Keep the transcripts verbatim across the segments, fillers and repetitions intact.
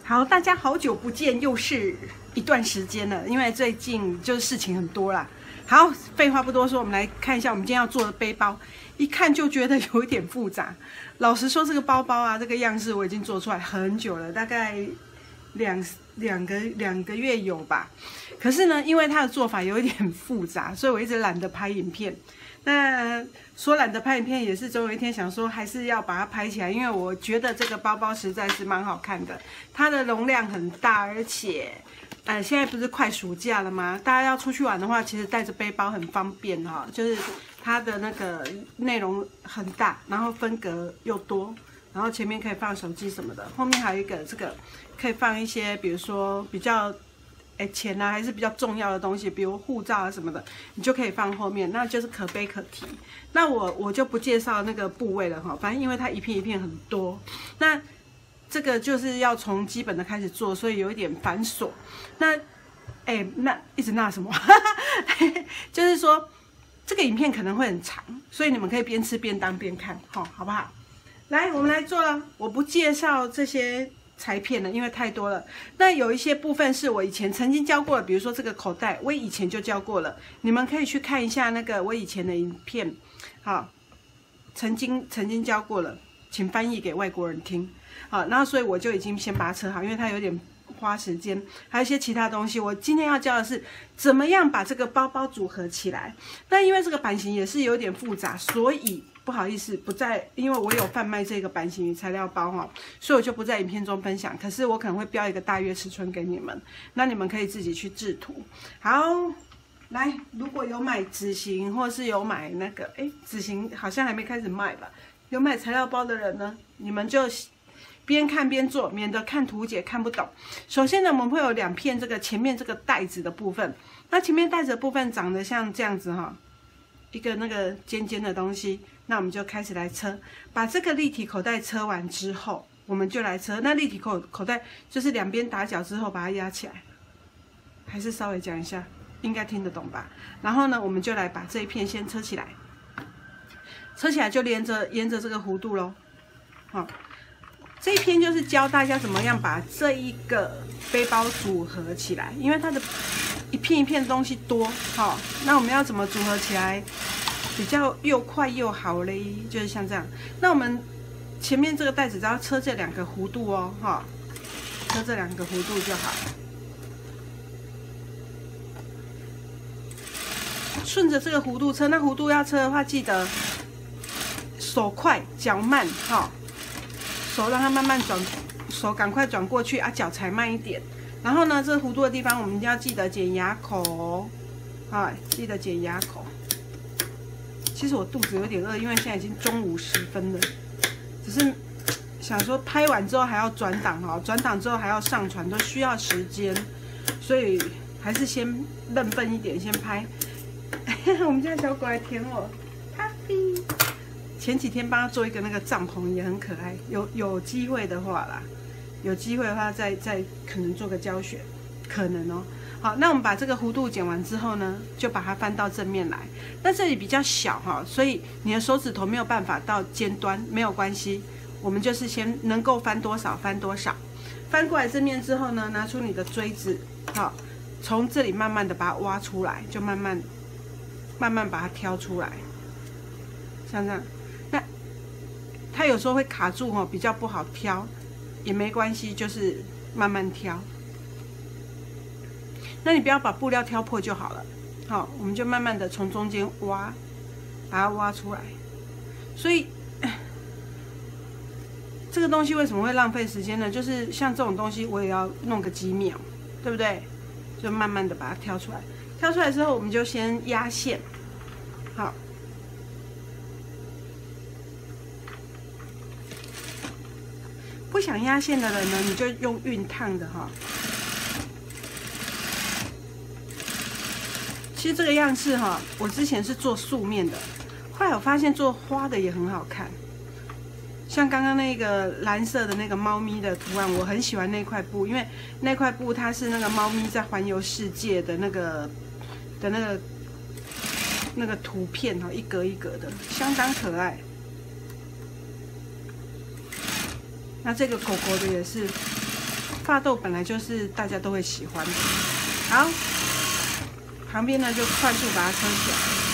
好，大家好久不见，又是一段时间了，因为最近就是事情很多啦。好，废话不多说，我们来看一下我们今天要做的背包。一看就觉得有一点复杂。老实说，这个包包啊，这个样式我已经做出来很久了，大概两两个两个月有吧。可是呢，因为它的做法有一点复杂，所以我一直懒得拍影片。那说懒得拍影片，也是总有一天想说，还是要把它拍起来，因为我觉得这个包包实在是蛮好看的，它的容量很大，而且，呃，现在不是快暑假了吗？大家要出去玩的话，其实带着背包很方便哈、哦，就是它的那个内容很大，然后分隔又多，然后前面可以放手机什么的，后面还有一个这个可以放一些，比如说比较。哎，钱啊，还是比较重要的东西，比如护照啊什么的，你就可以放后面，那就是可背可提。那我我就不介绍那个部位了哈，反正因为它一片一片很多，那这个就是要从基本的开始做，所以有一点繁琐。那哎，那一直那什么，就是说这个影片可能会很长，所以你们可以边吃边当边看，好，好不好？来，我们来做了，我不介绍这些。裁片了，因为太多了。那有一些部分是我以前曾经教过的，比如说这个口袋，我以前就教过了，你们可以去看一下那个我以前的影片，好，曾经曾经教过了，请翻译给外国人听，好，然后所以我就已经先把它车好，因为它有点花时间，还有一些其他东西。我今天要教的是怎么样把这个包包组合起来。那因为这个版型也是有点复杂，所以。不好意思，不在，因为我有贩卖这个版型与材料包哈，所以我就不在影片中分享。可是我可能会标一个大约尺寸给你们，那你们可以自己去制图。好，来，如果有买纸型或是有买那个，哎，纸型好像还没开始卖吧？有买材料包的人呢，你们就边看边做，免得看图解看不懂。首先呢，我们会有两片这个前面这个带子的部分，那前面带子的部分长得像这样子哈。一个那个尖尖的东西，那我们就开始来车。把这个立体口袋车完之后，我们就来车。那立体口口袋就是两边打角之后把它压起来，还是稍微讲一下，应该听得懂吧？然后呢，我们就来把这一片先车起来，车起来就连着沿着这个弧度咯。好，这一篇就是教大家怎么样把这一个背包组合起来，因为它的。一片一片东西多，好、哦，那我们要怎么组合起来比较又快又好嘞？就是像这样。那我们前面这个袋子只要车这两个弧度哦，哈、哦，车这两个弧度就好。顺着这个弧度车，那弧度要车的话，记得手快脚慢，哈、哦，手让它慢慢转，手赶快转过去啊，脚才慢一点。然后呢，这个弧度的地方，我们一定要记得剪牙口，啊，记得剪牙口。其实我肚子有点饿，因为现在已经中午时分了，只是想说拍完之后还要转档哈，转档之后还要上传，都需要时间，所以还是先认笨一点，先拍。我们家小狗来舔我，咖啡。前几天帮他做一个那个帐篷，也很可爱。有有机会的话啦。有机会的话再，再再可能做个教学，可能哦。好，那我们把这个弧度剪完之后呢，就把它翻到正面来。那这里比较小哈，所以你的手指头没有办法到尖端，没有关系。我们就是先能够翻多少翻多少。翻过来正面之后呢，拿出你的锥子，好，从这里慢慢的把它挖出来，就慢慢慢慢把它挑出来，像这样。那它有时候会卡住哈，比较不好挑。也没关系，就是慢慢挑。那你不要把布料挑破就好了。好，我们就慢慢的从中间挖，把它挖出来。所以这个东西为什么会浪费时间呢？就是像这种东西，我也要弄个几秒，对不对？就慢慢的把它挑出来。挑出来之后，我们就先压线。好。不想压线的人呢，你就用熨烫的哈。其实这个样式哈，我之前是做素面的，后来我发现做花的也很好看。像刚刚那个蓝色的那个猫咪的图案，我很喜欢那块布，因为那块布它是那个猫咪在环游世界的那个的那个那个图片哈，一格一格的，相当可爱。那这个狗狗的也是发豆本来就是大家都会喜欢的。好，旁边呢就快速把它车起来。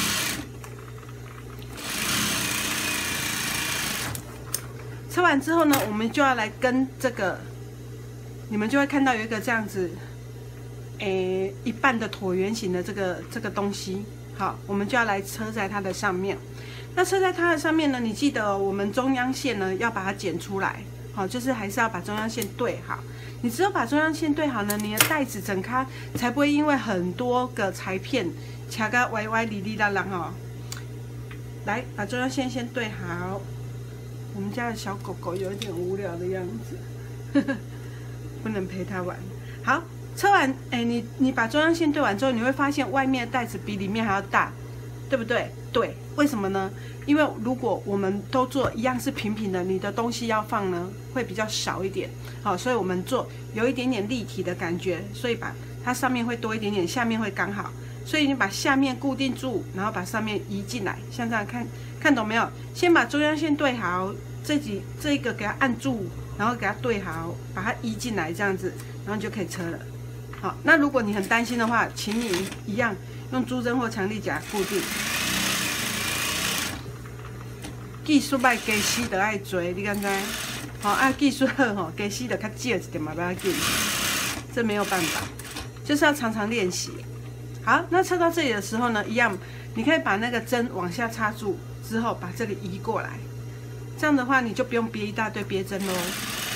车完之后呢，我们就要来跟这个，你们就会看到有一个这样子，诶，一半的椭圆形的这个这个东西。好，我们就要来车在它的上面。那车在它的上面呢，你记得、哦、我们中央线呢要把它剪出来。好，就是还是要把中央线对好。你只有把中央线对好呢，你的袋子整开才不会因为很多个裁片卡个歪歪里里啦啦哦。来，把中央线先对好。我们家的小狗狗有一点无聊的样子，呵呵，不能陪它玩。好，车完，哎，你你把中央线对完之后，你会发现外面的袋子比里面还要大，对不对？对，为什么呢？因为如果我们都做一样是平平的，你的东西要放呢会比较少一点。好，所以我们做有一点点立体的感觉，所以把它上面会多一点点，下面会刚好。所以你把下面固定住，然后把上面移进来，像这样看看懂没有？先把中央线对好，这几这个给它按住，然后给它对好，把它移进来，这样子，然后你就可以车了。好，那如果你很担心的话，请你一样用珠针或强力夹固定。技术歹，加死就爱做，你敢知？好啊，技术好吼，加死就较少一点嘛，不要紧。这没有办法，就是要常常练习。好，那车到这里的时候呢，一样，你可以把那个针往下插住，之后把这里移过来。这样的话，你就不用别一大堆别针喽。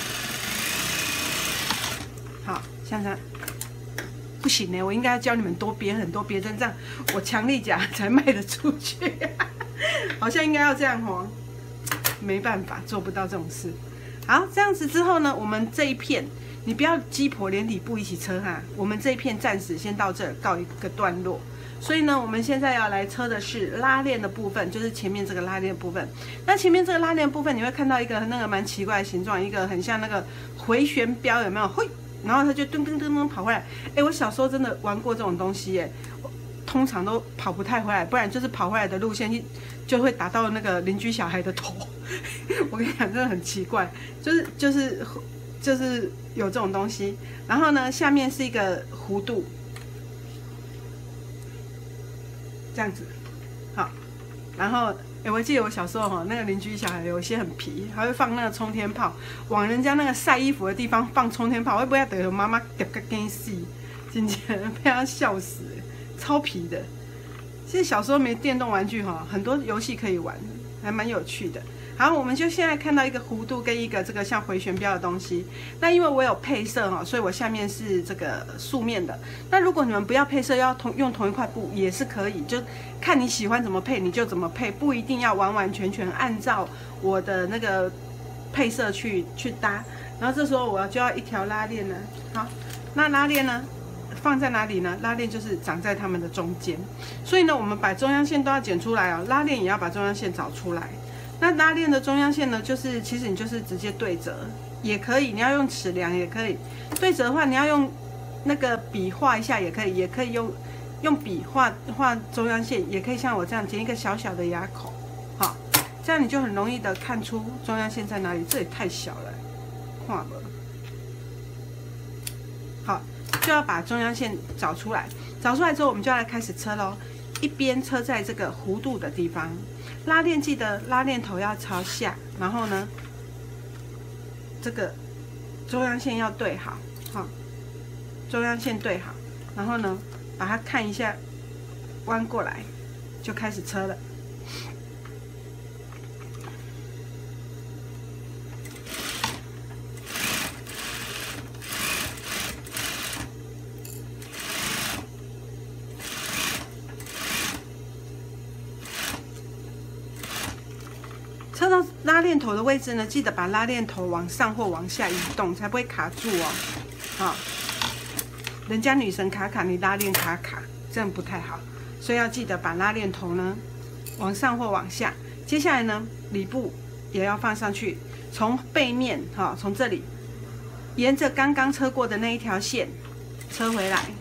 好，像这样。不行呢，我应该要教你们多别很多别针，这样我强力夹才卖得出去。好像应该要这样哦，没办法，做不到这种事。好，这样子之后呢，我们这一片你不要鸡婆连底部一起车哈，我们这一片暂时先到这儿告一个段落。所以呢，我们现在要来车的是拉链的部分，就是前面这个拉链的部分。那前面这个拉链的部分，你会看到一个那个蛮奇怪的形状，一个很像那个回旋镖，有没有？会，然后它就噔噔噔噔跑回来。哎，我小时候真的玩过这种东西耶，通常都跑不太回来，不然就是跑回来的路线就会打到那个邻居小孩的头。我跟你讲，真的很奇怪，就是就是就是有这种东西。然后呢，下面是一个弧度。这样子，好，然后哎，我记得我小时候哈，那个邻居小孩有些很皮，还会放那个冲天炮，往人家那个晒衣服的地方放冲天炮，会不会等妈妈掉个根死？真的被他笑死，超皮的。其实小时候没电动玩具哈，很多游戏可以玩，还蛮有趣的。好，我们就现在看到一个弧度跟一个这个像回旋镖的东西。那因为我有配色哈，所以我下面是这个素面的。那如果你们不要配色，要同用同一块布也是可以，就看你喜欢怎么配你就怎么配，不一定要完完全全按照我的那个配色去去搭。然后这时候我就要一条拉链呢。好，那拉链呢放在哪里呢？拉链就是长在它们的中间。所以呢，我们把中央线都要剪出来哦，拉链也要把中央线找出来。那拉链的中央线呢，就是其实你就是直接对折也可以，你要用尺量也可以。对折的话，你要用那个笔画一下也可以，也可以用用笔画画中央线，也可以像我这样剪一个小小的牙口，好，这样你就很容易的看出中央线在哪里。这也太小了，看了。好，就要把中央线找出来，找出来之后，我们就要来开始车咯。一边车在这个弧度的地方，拉链记得拉链头要朝下，然后呢，这个中央线要对好，好，中央线对好，然后呢，把它看一下，弯过来，就开始车了。车到拉链头的位置呢，记得把拉链头往上或往下移动，才不会卡住哦。好，人家女神卡卡，你拉链卡卡，这样不太好，所以要记得把拉链头呢往上或往下。接下来呢，里部也要放上去，从背面哈，从这里沿着刚刚车过的那一条线车回来。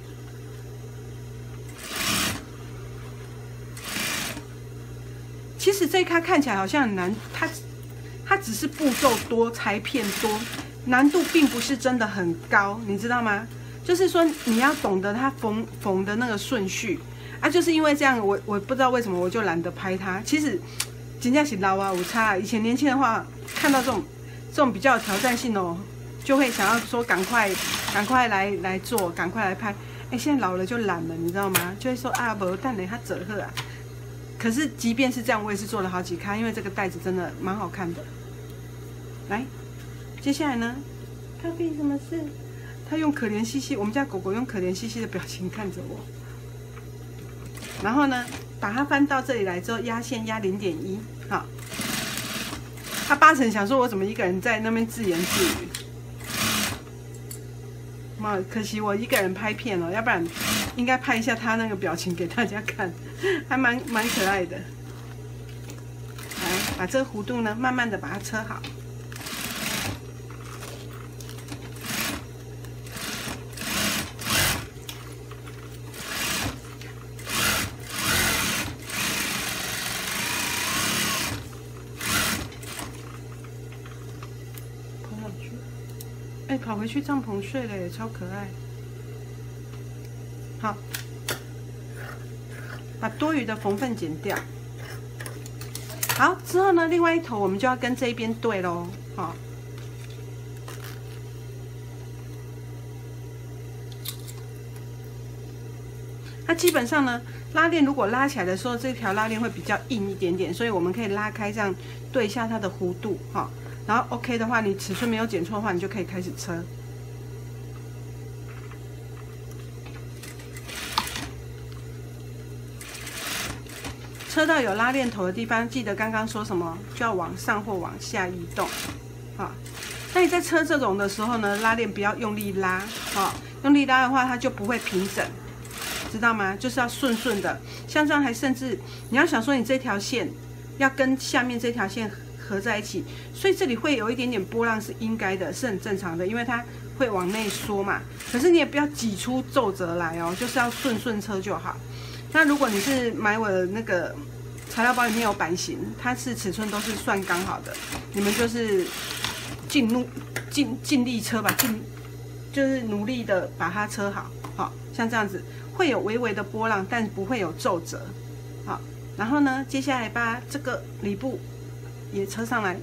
其实这一卡看起来好像很难，它它只是步骤多，裁片多， 难度并不是真的很高，你知道吗？就是说你要懂得它缝缝的那个顺序啊，就是因为这样，我我不知道为什么我就懒得拍它。其实真的是老啊有差，以前年轻的话，看到这种这种比较有挑战性哦，就会想要说赶快赶快来来做，赶快来拍。哎，现在老了就懒了，你知道吗？就会说啊，无等下他折合啊。可是即便是这样，我也是做了好几咖，因为这个袋子真的蛮好看的。来，接下来呢，咖啡什么事？他用可怜兮兮，我们家狗狗用可怜兮兮的表情看着我。然后呢，把它翻到这里来之后，压线压零点一，好。他八成想说，我怎么一个人在那边自言自语？妈，可惜我一个人拍片了，要不然应该拍一下他那个表情给大家看，还蛮蛮可爱的。来，把这个弧度呢，慢慢的把它车好。哎，跑回去帐篷睡了耶，超可爱。好，把多余的缝缝剪掉。好，之后呢，另外一头我们就要跟这一边对咯。好，那基本上呢，拉链如果拉起来的时候，这条拉链会比较硬一点点，所以我们可以拉开，这样对一下它的弧度哈。然后 OK 的话，你尺寸没有剪错的话，你就可以开始车。车到有拉链头的地方，记得刚刚说什么，就要往上或往下移动，啊。那你在车这种的时候呢，拉链不要用力拉，啊，用力拉的话，它就不会平整，知道吗？就是要顺顺的，像这样还甚至你要想说你这条线要跟下面这条线合在一起，所以这里会有一点点波浪是应该的，是很正常的，因为它会往内缩嘛。可是你也不要挤出皱褶来哦，就是要顺顺车就好。那如果你是买我的那个材料包里面有版型，它是尺寸都是算刚好的，你们就是尽努尽尽力车吧，尽就是努力的把它车好，好像这样子会有微微的波浪，但不会有皱褶。好，然后呢，接下来把这个里部也车上来。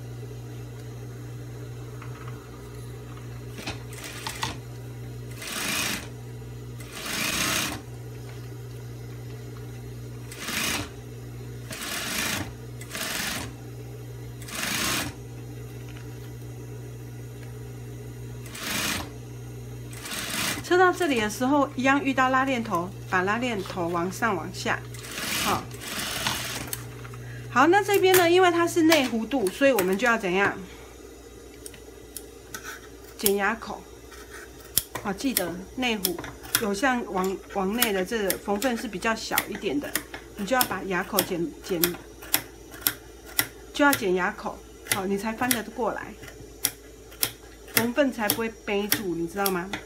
车到这里的时候，一样遇到拉链头，把拉链头往上往下，好，好，那这边呢，因为它是内弧度，所以我们就要怎样？剪牙口，好，记得内弧有像往往内的这个缝缝是比较小一点的，你就要把牙口剪剪，就要剪牙口，好，你才翻得过来，缝缝才不会背住，你知道吗？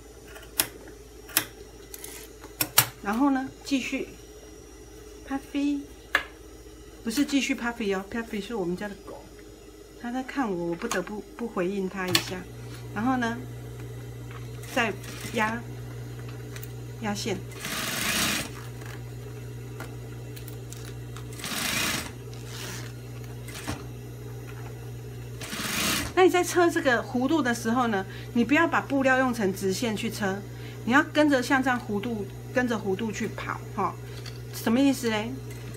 然后呢，继续 ，Puffy， 不是继续 Puffy 哦 ，Puffy 是我们家的狗，它在看我，我不得不不回应它一下。然后呢，再压压线，那你在车这个弧度的时候呢，你不要把布料用成直线去车，你要跟着像这样弧度。跟着弧度去跑，哈、哦，什么意思嘞？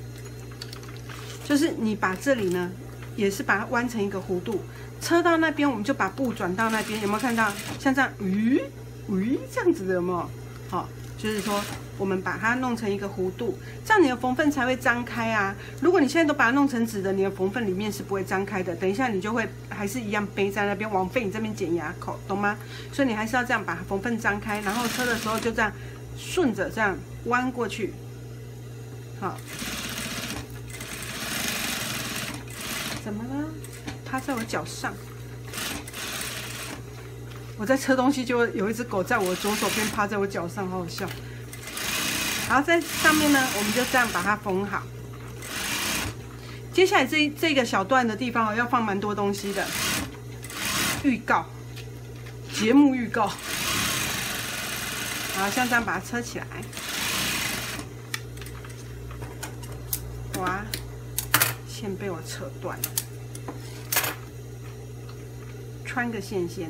就是你把这里呢，也是把它弯成一个弧度，车到那边，我们就把布转到那边，有没有看到？像这样，咦，咦，这样子的有没有？好、哦，就是说我们把它弄成一个弧度，这样你的缝缝才会张开啊。如果你现在都把它弄成直的，你的缝缝里面是不会张开的。等一下你就会还是一样背在那边，枉费你这边剪牙口，懂吗？所以你还是要这样把缝缝张开，然后车的时候就这样。顺着这样弯过去，好，怎么了？趴在我脚上，我在车东西，就有一只狗在我左手边趴在我脚上，好好笑。然后在上面呢，我们就这样把它缝好。接下来这这个小段的地方哦，要放蛮多东西的。预告， 节目预告。好，像这样把它车起来。哇，线被我扯断了，穿个线先。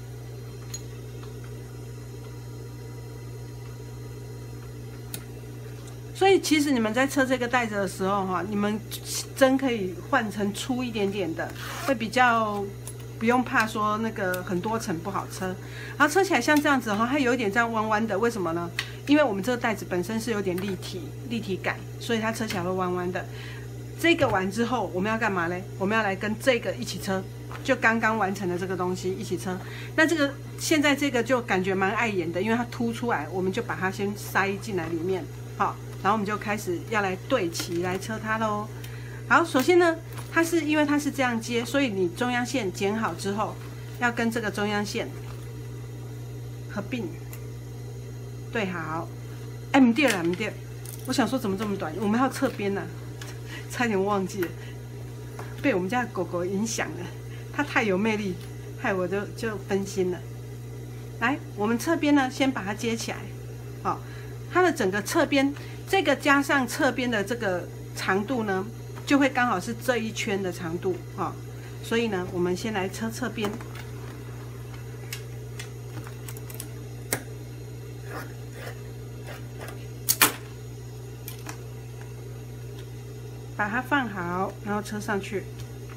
所以其实你们在车这个带子的时候，哈，你们针可以换成粗一点点的，会比较不用怕说那个很多层不好车。然后车起来像这样子哈，它有一点这样弯弯的，为什么呢？因为我们这个带子本身是有点立体立体感，所以它车起来会弯弯的。这个完之后，我们要干嘛嘞？我们要来跟这个一起车，就刚刚完成的这个东西一起车。那这个现在这个就感觉蛮碍眼的，因为它凸出来，我们就把它先塞进来里面，好。然后我们就开始要来对齐来车它喽。好，首先呢，它是因为它是这样接，所以你中央线剪好之后，要跟这个中央线合并对好。哎，不对了，不对，我想说怎么这么短？我们还要侧边呢、啊，差点忘记了，被我们家的狗狗影响了，它太有魅力，害我就就分心了。来，我们侧边呢，先把它接起来，好，它的整个侧边。这个加上侧边的这个长度呢，就会刚好是这一圈的长度啊、哦，所以呢，我们先来车侧边，把它放好，然后车上去。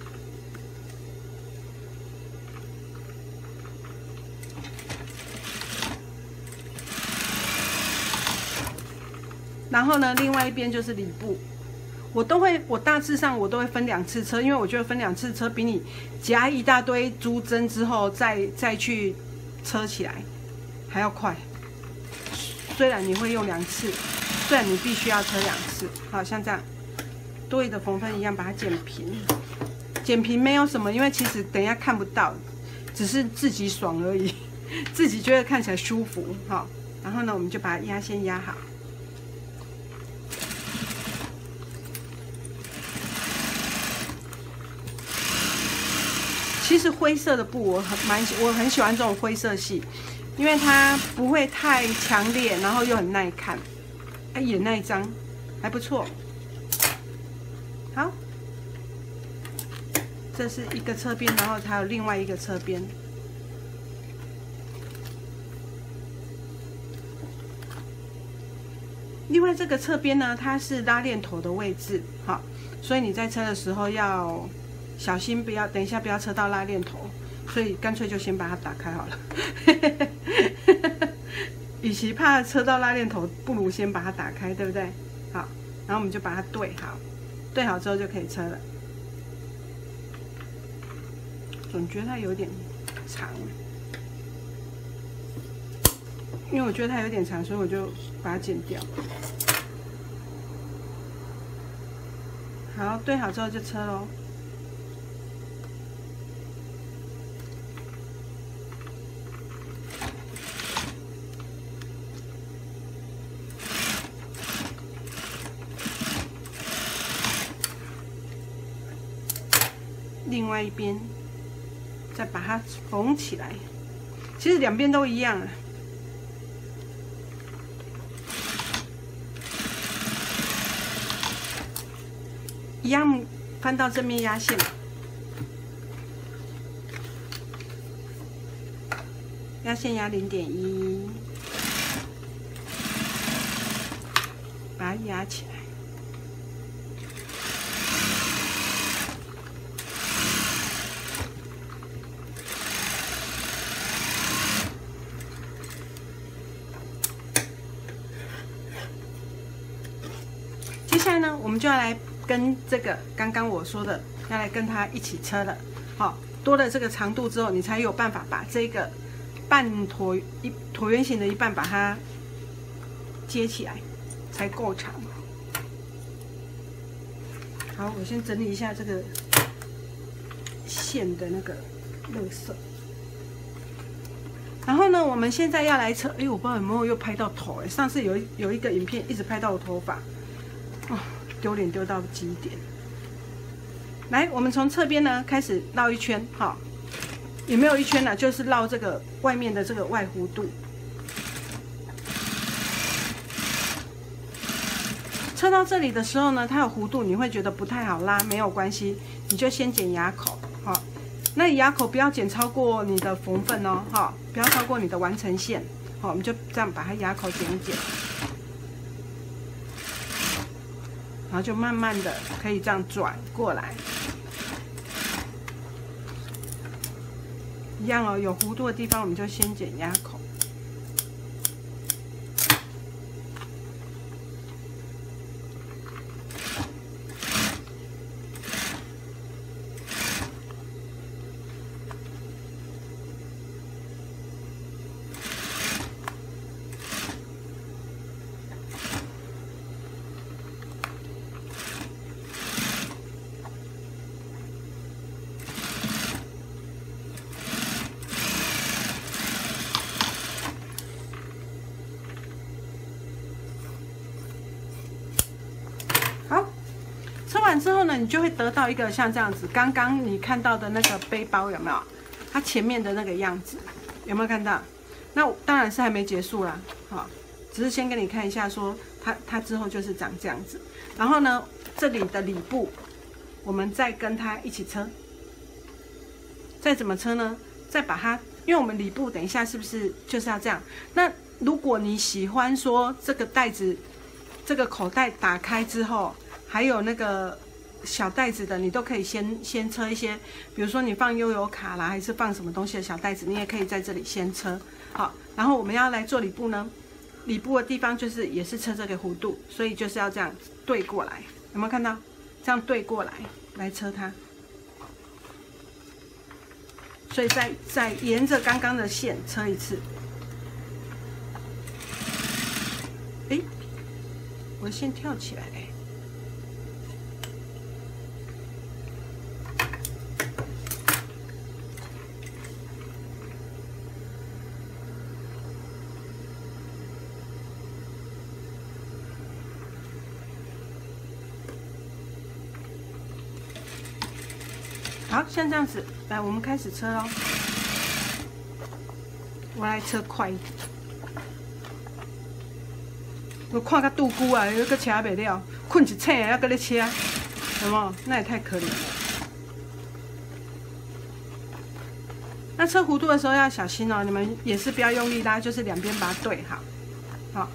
然后呢，另外一边就是里部，我都会，我大致上我都会分两次车，因为我觉得分两次车比你夹一大堆珠针之后再再去车起来还要快。虽然你会用两次，虽然你必须要车两次，好像这样多余的缝分一样把它剪平。剪平没有什么，因为其实等一下看不到，只是自己爽而已，自己觉得看起来舒服，好。然后呢，我们就把它压线压好。其实灰色的布我很蛮我很喜欢这种灰色系，因为它不会太强烈，然后又很耐看，哎也耐脏，还不错。好，这是一个侧边，然后还有另外一个侧边。另外这个侧边呢，它是拉链头的位置，好，所以你在车的时候要小心，不要等一下不要车到拉链头，所以干脆就先把它打开好了。与其怕车到拉链头，不如先把它打开，对不对？好，然后我们就把它对好，对好之后就可以车了。总觉得它有点长，因为我觉得它有点长，所以我就把它剪掉。好，对好之后就车咯。另外一边再把它缝起来，其实两边都一样啊。一样翻到正面压线，压线压零点一，把它压起来。接下来呢，我们就要来跟这个刚刚我说的，要来跟它一起车了。好，多了这个长度之后，你才有办法把这个半椭一椭圆形的一半把它接起来，才够长。好，我先整理一下这个线的那个垃圾。然后呢，我们现在要来车，哎，我不知道有没有又拍到头哎，上次有有一个影片一直拍到我头发，哦，丢脸丢到极点。来，我们从侧边呢开始绕一圈，好， 也没有一圈啦，就是绕这个外面的这个外弧度。车到这里的时候呢，它有弧度，你会觉得不太好拉，没有关系，你就先剪牙口，好，那牙口不要剪超过你的缝份哦，哈，不要超过你的完成线，好，我们就这样把它牙口剪一剪，然后就慢慢的可以这样转过来，一样哦，有弧度的地方我们就先剪牙口。车完之后呢，你就会得到一个像这样子，刚刚你看到的那个背包有没有？它前面的那个样子有没有看到？那当然是还没结束啦，好，只是先给你看一下说它它之后就是长这样子。然后呢，这里的里部我们再跟它一起车，再怎么车呢？再把它，因为我们里部等一下是不是就是要这样？那如果你喜欢说这个袋子这个口袋打开之后，还有那个小袋子的，你都可以先先车一些，比如说你放悠游卡啦，还是放什么东西的小袋子，你也可以在这里先车。好，然后我们要来做里部呢，里部的地方就是也是车这个弧度，所以就是要这样对过来，有没有看到？这样对过来来车它，所以再再沿着刚刚的线车一次。哎，我的线跳起来了。好，像这样子，来，我们开始车咯。我来车快一点。我看到杜姑啊，又搁车袂了，困一醒还搁咧车，有无？那也太可怜了。那车弧度的时候要小心哦，你们也是不要用力拉，就是两边把它对好，好。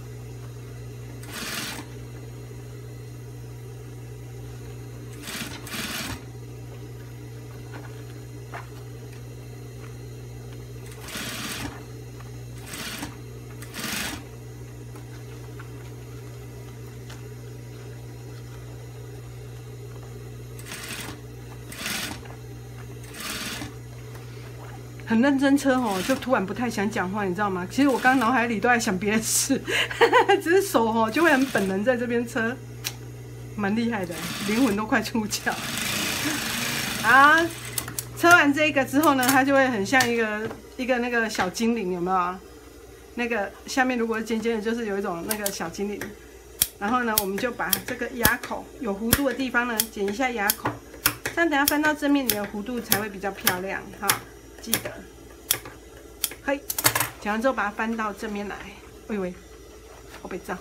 很认真车哦，就突然不太想讲话，你知道吗？其实我刚脑海里都在想别的事，只是手哦就会很本能在这边车，蛮厉害的，灵魂都快出窍。好，车完这个之后呢，它就会很像一个一个那个小精灵，有没有？那个下面如果是尖尖的，就是有一种那个小精灵。然后呢，我们就把这个牙口有弧度的地方呢，剪一下牙口，这样等下翻到正面，你的弧度才会比较漂亮哈。记得，嘿，剪完之后把它翻到正面来，喂喂，我被照。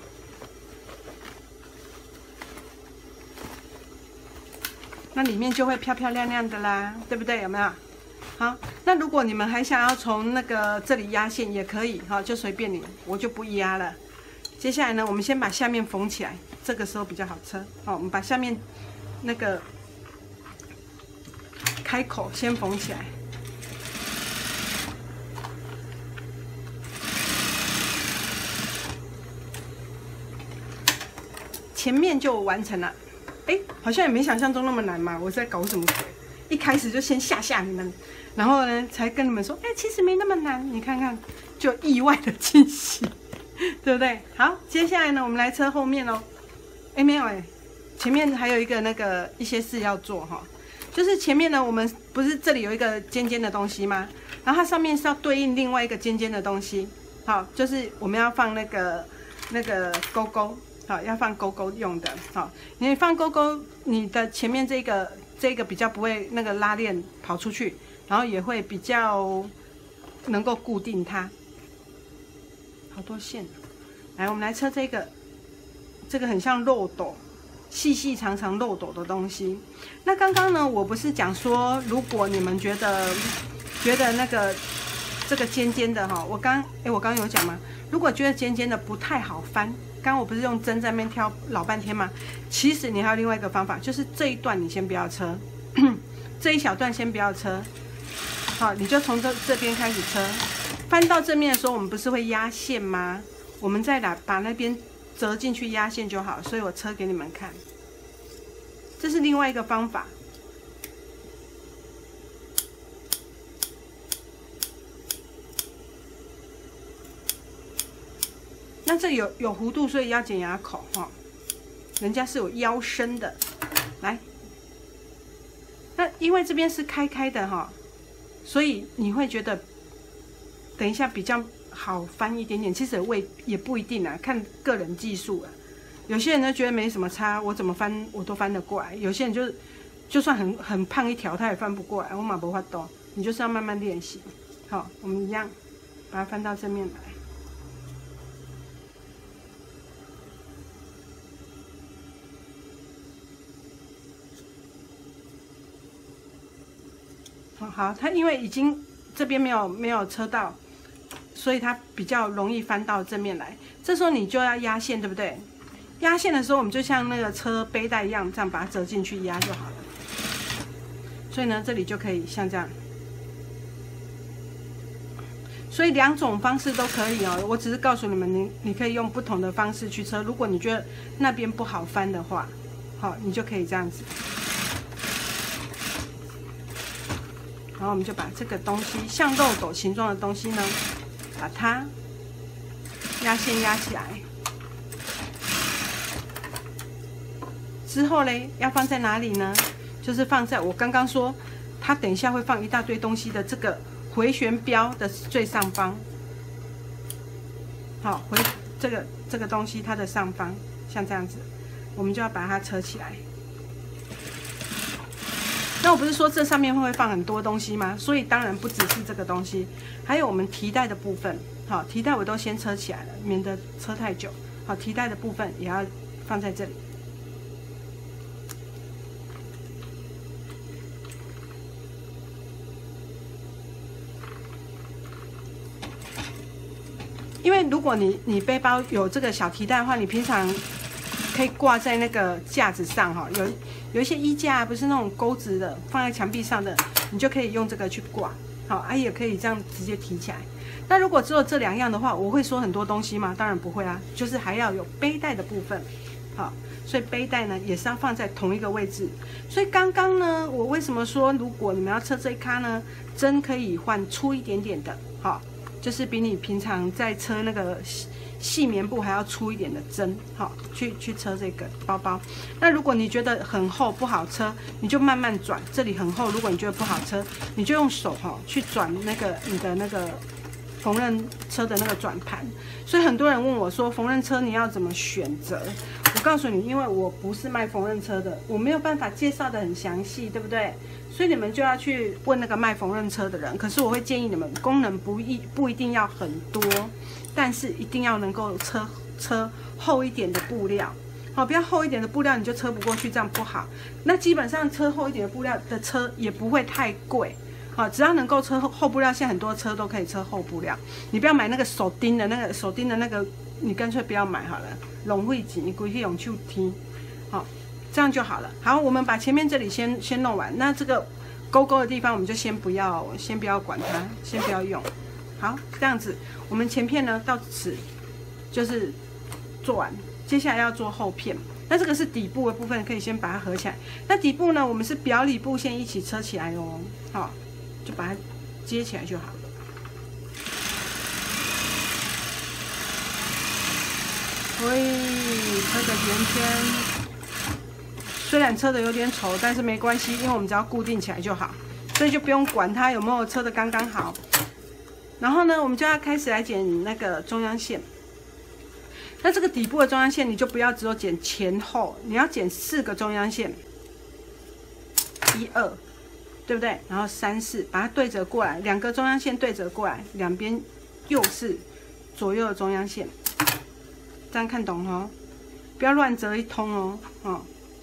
那里面就会漂漂亮亮的啦，对不对？有没有？好，那如果你们还想要从那个这里压线也可以，哈，就随便你，我就不压了。接下来呢，我们先把下面缝起来，这个时候比较好车。好，我们把下面那个开口先缝起来。前面就完成了，哎，好像也没想象中那么难嘛。我在搞什么鬼？一开始就先吓吓你们，然后呢，才跟你们说，哎，其实没那么难。你看看，就意外的惊喜，对不对？好，接下来呢，我们来车后面哦。哎，没有哎，前面还有一个那个一些事要做哈，就是前面呢，我们不是这里有一个尖尖的东西吗？然后它上面是要对应另外一个尖尖的东西，好，就是我们要放那个那个勾勾。好，要放勾勾用的。好，你放勾勾，你的前面这个这个比较不会那个拉链跑出去， 然后也会比较能够固定它。好多线，来，我们来车这个，这个很像漏斗，细细长长漏斗的东西。那刚刚呢，我不是讲说，如果你们觉得觉得那个这个尖尖的哈，我刚哎，我刚刚有讲吗？如果觉得尖尖的不太好翻，刚刚我不是用针在那边挑老半天吗？其实你还有另外一个方法，就是这一段你先不要车，这一小段先不要车，好，你就从这这边开始车。翻到正面的时候，我们不是会压线吗？我们再来把那边折进去压线就好。所以我车给你们看，这是另外一个方法。那这有有弧度，所以要剪牙口哈。人家是有腰身的，来。那因为这边是开开的哈，所以你会觉得。等一下比较好翻一点点，其实也也不一定啊，看个人技术啊。有些人呢觉得没什么差，我怎么翻我都翻得过来。有些人就就算很很胖一条，他也翻不过来。我马不发抖，你就是要慢慢练习。好，我们一样把它翻到正面来。好好，它因为已经这边没有没有车道。所以它比较容易翻到正面来，这时候你就要压线，对不对？压线的时候，我们就像那个车背带一样，这样把它折进去压就好了。所以呢，这里就可以像这样。所以两种方式都可以哦，我只是告诉你们，你你可以用不同的方式去车。如果你觉得那边不好翻的话，好，你就可以这样子。然后我们就把这个东西像漏斗形状的东西呢。把它压线压起来，之后嘞要放在哪里呢？就是放在我刚刚说，它等一下会放一大堆东西的这个回旋镖的最上方。好，回这个这个东西它的上方，像这样子，我们就要把它扯起来。那我不是说这上面会放很多东西吗？所以当然不只是这个东西，还有我们提带的部分。好，提带我都先车起来了，免得车太久。好，提带的部分也要放在这里。因为如果你你背包有这个小提带的话，你平常可以挂在那个架子上哈，有有一些衣架不是那种钩子的，放在墙壁上的，你就可以用这个去挂，好啊，也可以这样直接提起来。那如果只有这两样的话，我会说很多东西吗？当然不会啊，就是还要有背带的部分，好，所以背带呢也是要放在同一个位置。所以刚刚呢，我为什么说如果你们要车这一咖呢，针可以换粗一点点的，好，就是比你平常在车那个细棉布还要粗一点的针，好，去去车这个包包。那如果你觉得很厚不好车，你就慢慢转，这里很厚，如果你觉得不好车，你就用手哈去转那个你的那个缝纫车的那个转盘。所以很多人问我说，缝纫车你要怎么选择？我告诉你，因为我不是卖缝纫车的，我没有办法介绍的很详细，对不对？所以你们就要去问那个卖缝纫车的人。可是我会建议你们，功能不一不一定要很多，但是一定要能够车车厚一点的布料，好，不要厚一点的布料你就车不过去，这样不好。那基本上车厚一点的布料的车也不会太贵，好，只要能够车厚布料，现在很多车都可以车厚布料。你不要买那个手钉的那个手钉的那个，你干脆不要买好了，浪费钱，你规去用手钉，好。这样就好了。好，我们把前面这里先先弄完。那这个勾勾的地方，我们就先不要，先不要管它，先不要用。好，这样子，我们前片呢到此就是做完。接下来要做后片，那这个是底部的部分，可以先把它合起来。那底部呢，我们是表里部先一起车起来哦。好，就把它接起来就好了。喂，车的圆圈。虽然车的有点丑，但是没关系，因为我们只要固定起来就好，所以就不用管它有没有车的刚刚好。然后呢，我们就要开始来剪那个中央线。那这个底部的中央线，你就不要只有剪前后，你要剪四个中央线，一二对不对？然后三四把它对折过来，两个中央线对折过来，两边又是左右的中央线，这样看懂哦，不要乱折一通哦，哦，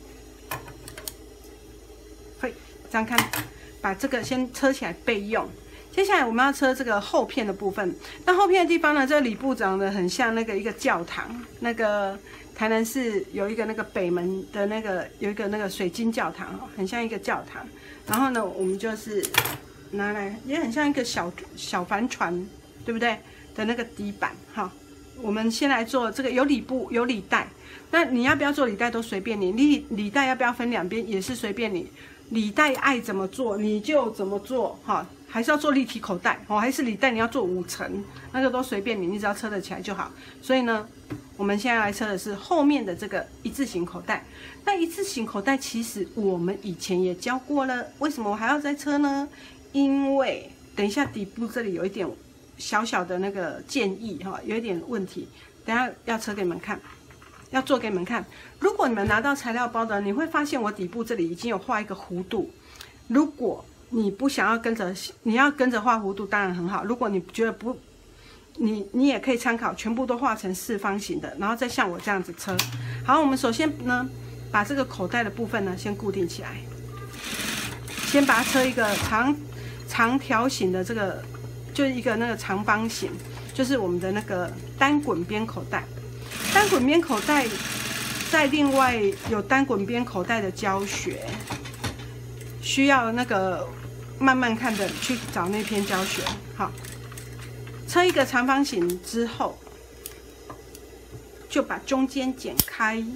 会这样看，把这个先车起来备用。接下来我们要车这个后片的部分，那后片的地方呢，这里部长得很像那个一个教堂，那个台南市有一个那个北门的那个有一个那个水晶教堂，很像一个教堂。然后呢，我们就是拿来也很像一个小小帆船，对不对？的那个底板哈。我们先来做这个有里布有里带，那你要不要做里带都随便你，里里带要不要分两边也是随便你，里带爱怎么做你就怎么做哈。还是要做立体口袋哦，还是里带你要做五层，那个都随便你，你只要车得起来就好。所以呢，我们现在来车的是后面的这个一字型口袋。那一字型口袋其实我们以前也教过了，为什么我还要再车呢？因为等一下底部这里有一点小小的那个建议哈，有一点问题，等一下要车给你们看，要做给你们看。如果你们拿到材料包的，你会发现我底部这里已经有画一个弧度，如果你不想要跟着，你要跟着画弧度，当然很好。如果你觉得不，你你也可以参考，全部都画成四方形的，然后再像我这样子车。好，我们首先呢，把这个口袋的部分呢，先固定起来，先把它车一个长长条形的这个，就是一个那个长方形，就是我们的那个单滚边口袋。单滚边口袋，在另外有单滚边口袋的教学，需要那个。慢慢看的去找那篇教学。好，车一个长方形之后，就把中间剪开。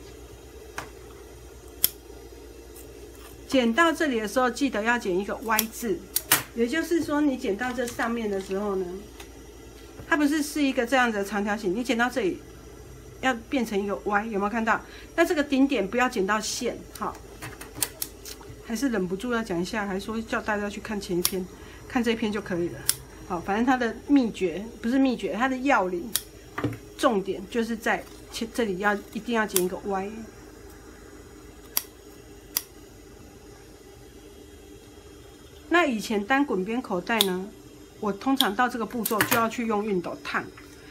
剪到这里的时候，记得要剪一个 Y 字，也就是说，你剪到这上面的时候呢，它不是是一个这样子的长条形，你剪到这里要变成一个 Y， 有没有看到？那这个顶点不要剪到线，好。还是忍不住要讲一下，还说叫大家去看前一篇，看这一篇就可以了。好，反正它的秘诀不是秘诀，它的要领，重点就是在这里要一定要剪一个 Y。那以前单滚边口袋呢，我通常到这个步骤就要去用熨斗烫。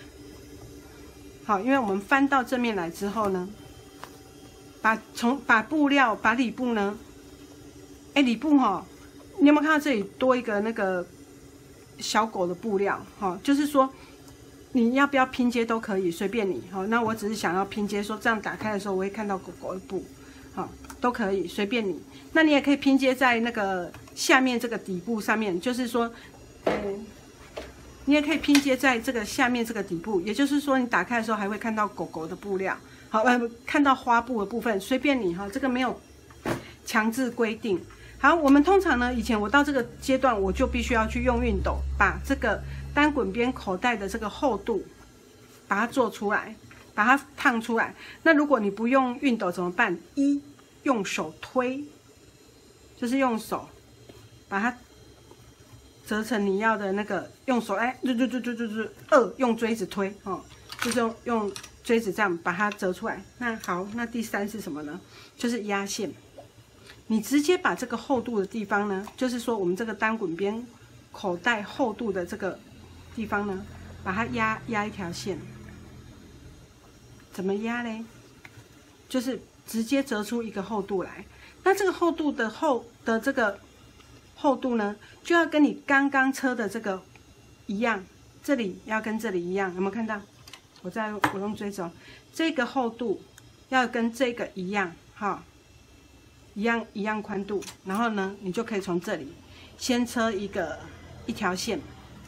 好，因为我们翻到正面来之后呢，把从把布料把里布呢。哎，里布哈，你有没有看到这里多一个那个小狗的布料？哈，就是说你要不要拼接都可以，随便你。好，那我只是想要拼接，说这样打开的时候我会看到狗狗的布，好，都可以，随便你。那你也可以拼接在那个下面这个底部上面，就是说，嗯，你也可以拼接在这个下面这个底部，也就是说你打开的时候还会看到狗狗的布料，好，呃，看到花布的部分，随便你哈，这个没有强制规定。好，我们通常呢，以前我到这个阶段，我就必须要去用熨斗把这个单滚边口袋的这个厚度，把它做出来，把它烫出来。那如果你不用熨斗怎么办？一，用手推，就是用手把它折成你要的那个，用手哎，就就就就就就二，用锥子推哦，就是用用锥子这样把它折出来。那好，那第三是什么呢？就是压线。你直接把这个厚度的地方呢，就是说我们这个单滚边口袋厚度的这个地方呢，把它压压一条线。怎么压嘞？就是直接折出一个厚度来。那这个厚度的厚的这个厚度呢，就要跟你刚刚车的这个一样，这里要跟这里一样，有没有看到？我在我用锥子哦，这个厚度要跟这个一样，哈。一样一样宽度，然后呢，你就可以从这里先车一个一条线，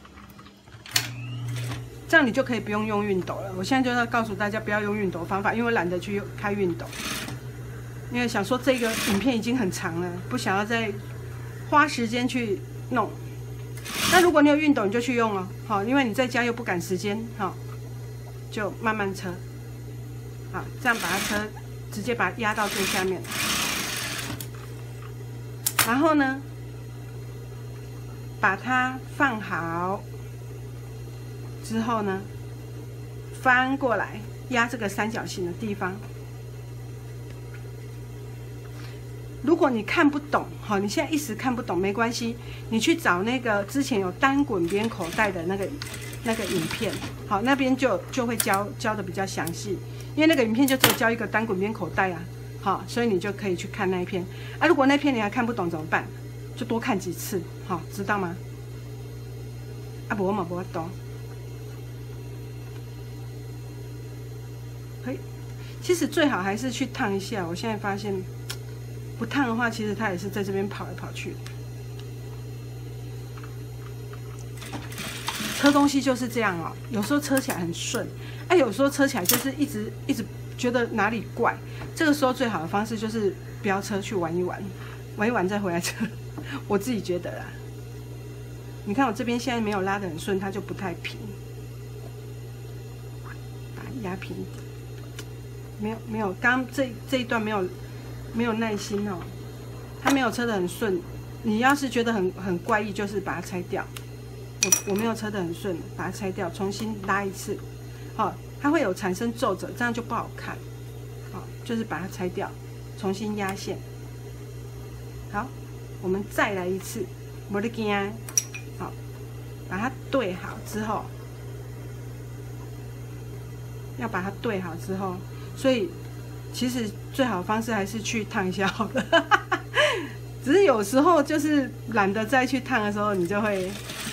这样你就可以不用用熨斗了。我现在就要告诉大家不要用熨斗方法，因为我懒得去开熨斗，因为想说这个影片已经很长了，不想要再花时间去弄。那如果你有熨斗，你就去用哦，好，因为你在家又不赶时间，好，就慢慢车，好，这样把它车，直接把它压到最下面。然后呢，把它放好之后呢，翻过来压这个三角形的地方。 如果你看不懂，好，你现在一时看不懂没关系，你去找那个之前有单滚边口袋的那个那个影片，好，那边就就会教教的比较详细，因为那个影片就只有教一个单滚边口袋啊，好，所以你就可以去看那一篇啊。如果那篇你还看不懂怎么办？就多看几次，好，知道吗？啊，不，我嘛不会懂。嘿，其实最好还是去烫一下。我现在发现。不烫的话，其实它也是在这边跑来跑去的。车东西就是这样哦，有时候车起来很顺，哎、啊，有时候车起来就是一直一直觉得哪里怪。这个时候最好的方式就是不要车去玩一玩，玩一玩再回来车。我自己觉得啦。你看我这边现在没有拉得很顺，它就不太平，把它压平一点。没有没有，刚刚这这一段没有。没有耐心哦，它没有车得很顺。你要是觉得很很怪异，就是把它拆掉。我我没有车得很顺，把它拆掉，重新拉一次。好、哦，它会有产生皱褶，这样就不好看。好、哦，就是把它拆掉，重新压线。好，我们再来一次，没得惊。好，把它对好之后，要把它对好之后，所以。其实最好的方式还是去烫一下好了，只是有时候就是懒得再去烫的时候，你就会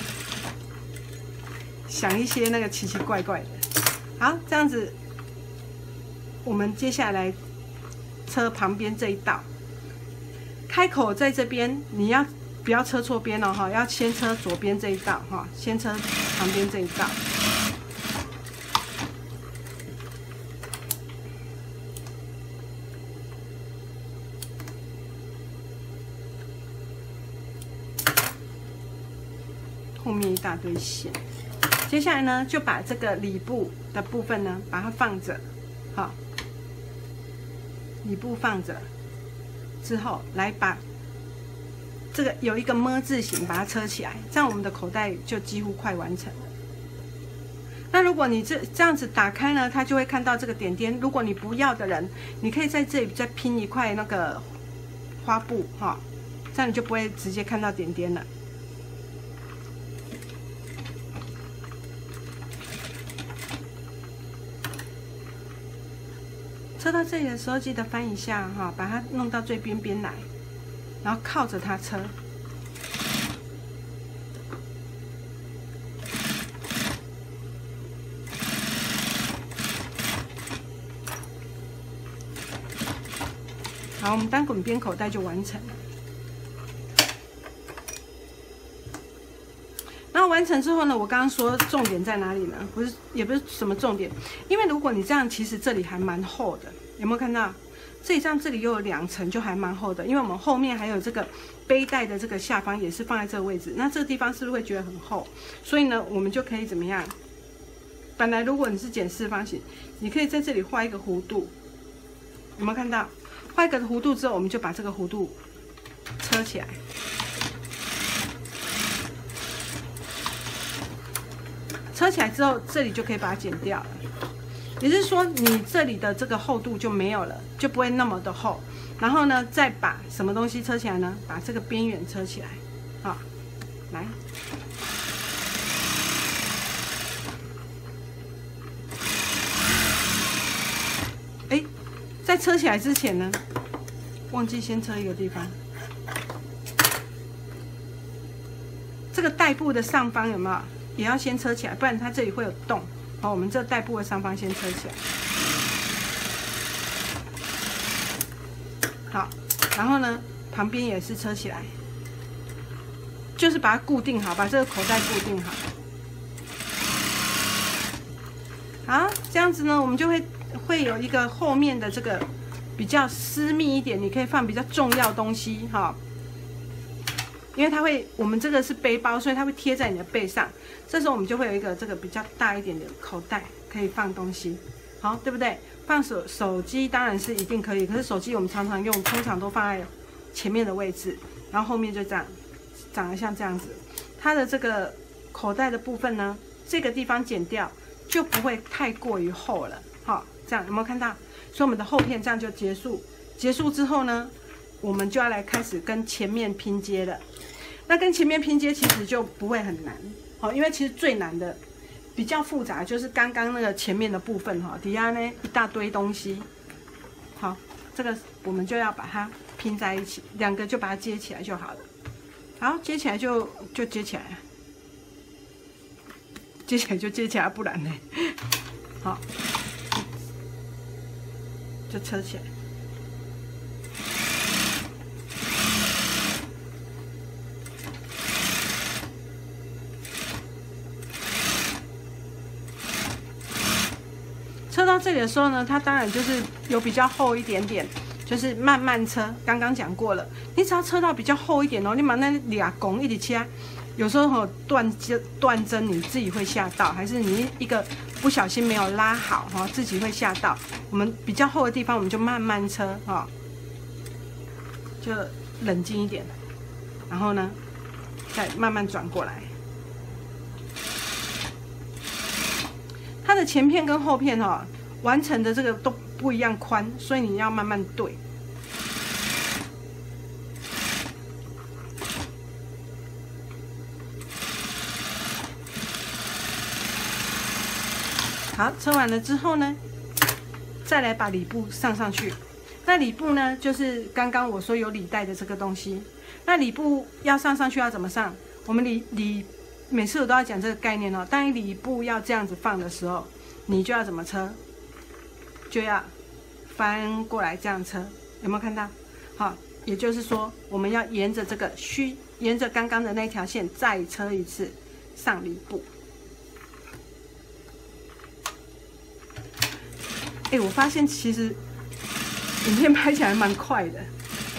想一些那个奇奇怪怪的。好，这样子，我们接下来车旁边这一道，开口在这边，你要不要车错边哦？哈，要先车左边这一道哈，先车旁边这一道。后面一大堆线，接下来呢，就把这个里部的部分呢，把它放着，好，里部放着，之后来把这个有一个么字形，把它车起来，这样我们的口袋就几乎快完成了。那如果你这这样子打开呢，它就会看到这个点点。如果你不要的人，你可以在这里再拼一块那个花布，哈，这样你就不会直接看到点点了。车到这里的时候，记得翻一下哈，把它弄到最边边来，然后靠着它车。好，我们单滚边口袋就完成了。然后完成之后呢，我刚刚说重点在哪里呢？不是，也不是什么重点，因为如果你这样，其实这里还蛮厚的，有没有看到？这里这样，这里又有两层，就还蛮厚的。因为我们后面还有这个背带的这个下方也是放在这个位置，那这个地方是不是会觉得很厚？所以呢，我们就可以怎么样？本来如果你是剪四方形，你可以在这里画一个弧度，有没有看到？画一个弧度之后，我们就把这个弧度车起来。车起来之后，这里就可以把它剪掉了。也就是说，你这里的这个厚度就没有了，就不会那么的厚。然后呢，再把什么东西车起来呢？把这个边缘车起来。好，来。哎，在车起来之前呢，忘记先车一个地方。这个带部的上方有没有？也要先车起来，不然它这里会有洞。好，我们这带部的上方先车起来。好，然后呢，旁边也是车起来，就是把它固定好，把这个口袋固定好。好，这样子呢，我们就会会有一个后面的这个比较私密一点，你可以放比较重要的东西哈。因为它会，我们这个是背包，所以它会贴在你的背上。这时候我们就会有一个这个比较大一点的口袋，可以放东西，好，对不对？放手手机当然是一定可以，可是手机我们常常用，通常都放在前面的位置，然后后面就这样，长得像这样子。它的这个口袋的部分呢，这个地方剪掉就不会太过于厚了，好，这样有没有看到？所以我们的后片这样就结束。结束之后呢， 我们就要来开始跟前面拼接了。那跟前面拼接其实就不会很难，好，因为其实最难的、比较复杂就是刚刚那个前面的部分哈，底下呢一大堆东西，好，这个我们就要把它拼在一起，两个就把它接起来就好了。好，接起来就就接起来，接起来就接起来，不然呢，好，就车起来。车到这里的时候呢，它当然就是有比较厚一点点，就是慢慢车。刚刚讲过了，你只要车到比较厚一点哦，你把那俩拱一起切，有时候吼断针断针，你自己会吓到，还是你一个不小心没有拉好哈，自己会吓到。我们比较厚的地方，我们就慢慢车哈，就冷静一点，然后呢，再慢慢转过来。它的前片跟后片哈、哦，完成的这个都不一样宽，所以你要慢慢对。好，车完了之后呢，再来把里布上上去。那里布呢，就是刚刚我说有里带的这个东西。那里布要上上去要怎么上？我们里里。每次我都要讲这个概念哦。当你里布要这样子放的时候，你就要怎么车？就要翻过来这样车，有没有看到？好，也就是说，我们要沿着这个虚，沿着刚刚的那条线再车一次上里布。哎，我发现其实影片拍起来蛮快的。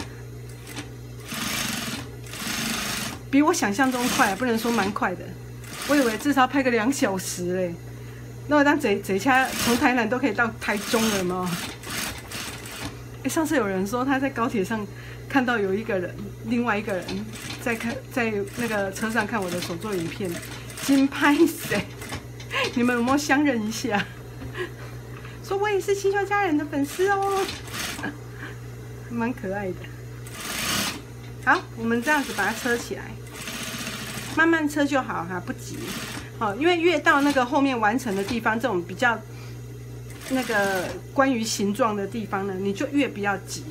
比我想象中快，不能说蛮快的。我以为至少拍个两小时哎，那我当这这车从台南都可以到台中了吗？哎，上次有人说他在高铁上看到有一个人，另外一个人在看在那个车上看我的手作影片，金拍谁？你们有没有相认一下？说我也是气球家人的粉丝哦，蛮可爱的。好，我们这样子把它车起来，慢慢车就好哈，不急。好，因为越到那个后面完成的地方，这种比较那个关于形状的地方呢，你就越不要急。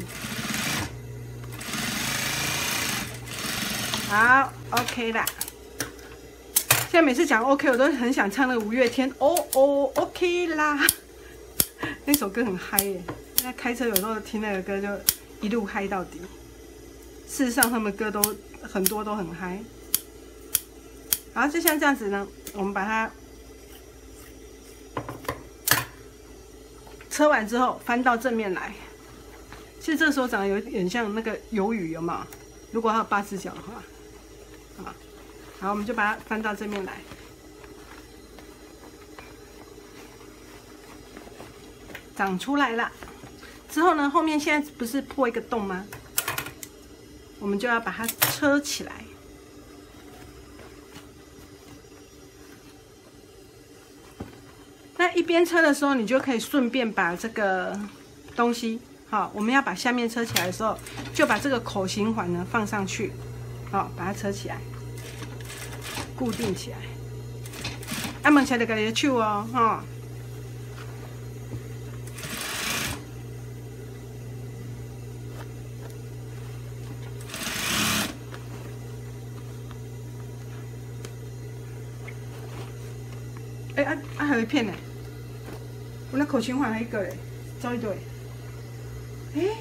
好 ，OK 啦。现在每次讲 OK， 我都很想唱那个五月天哦哦 OK 啦，那首歌很嗨耶。那开车有时候听那个歌就一路嗨到底。事实上，他们歌都很多都很嗨。好，就像这样子呢，我们把它车完之后翻到正面来。其实这个时候长得有点像那个鱿鱼，有没有？如果它有八只脚的话，好，好，我们就把它翻到正面来。长出来了之后呢，后面现在不是破一个洞吗？我们就要把它车起来。那一边车的时候，你就可以顺便把这个东西，好，我们要把下面车起来的时候，就把这个口型环呢放上去，好，把它车起来，固定起来。啊，问起来就家己的手哦，哈。哎、欸、啊啊，还有一片呢，我那口琴环还有一个嘞，找一堆。哎、欸，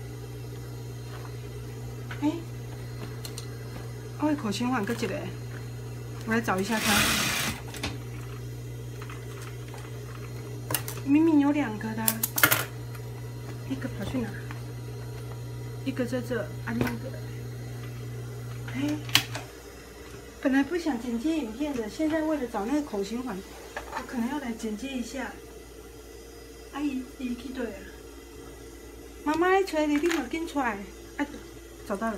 哎、欸，我的口琴环搁一个，我来找一下它。明明有两个的、啊，一个跑去哪？一个在这，啊，另一个，哎、欸，本来不想剪接影片的，现在为了找那个口型环。我可能要来剪接一下。阿姨，伊去对啊。妈妈来找你，你赶紧出来。啊，找到了。